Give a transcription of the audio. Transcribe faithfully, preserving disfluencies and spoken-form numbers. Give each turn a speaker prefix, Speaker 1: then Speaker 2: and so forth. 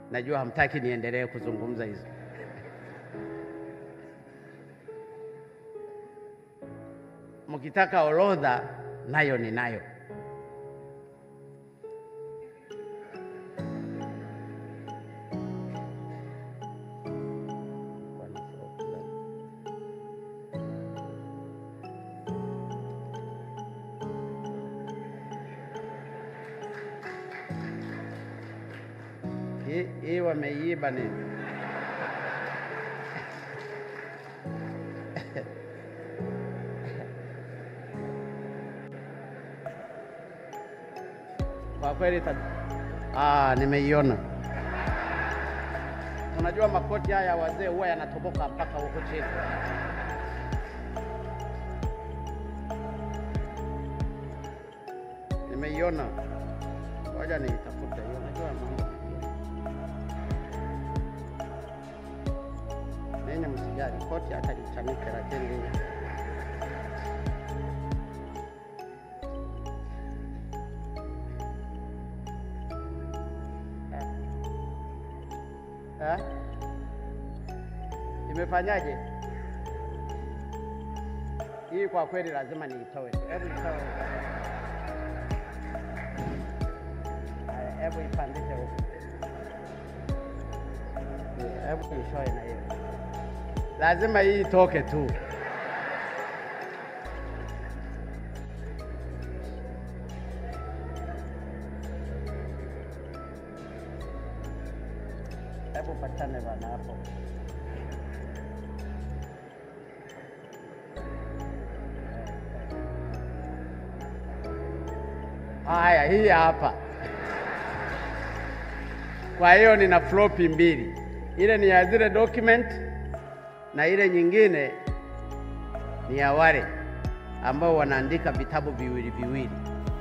Speaker 1: najua hamtaki niendelee kuzungumza hizo. Mkitaka orodha nayo ninayo. Hii wameiba nini? Kwa kweli ah, nimeiona. Unajua makoti haya wazee huwa yanatoboka mpaka huko chini. Nimeiona. Ngoja niitafute hiyo. Unajua mambo. Nene msijali, koti hata lichanike lakini Eh? Imefanyaje? Hii kwa kweli lazima niitoe. Hebu itoe. Hebu ipandishe huko. Hebu ishoe na hiyo. Lazima hii itoke tu. Hebu patane bana hapo. Haya, hii hapa. Kwa hiyo nina floppy mbili. Ile ni ya zile document na ile nyingine ni ya wale ambao wanaandika vitabu viwili viwili.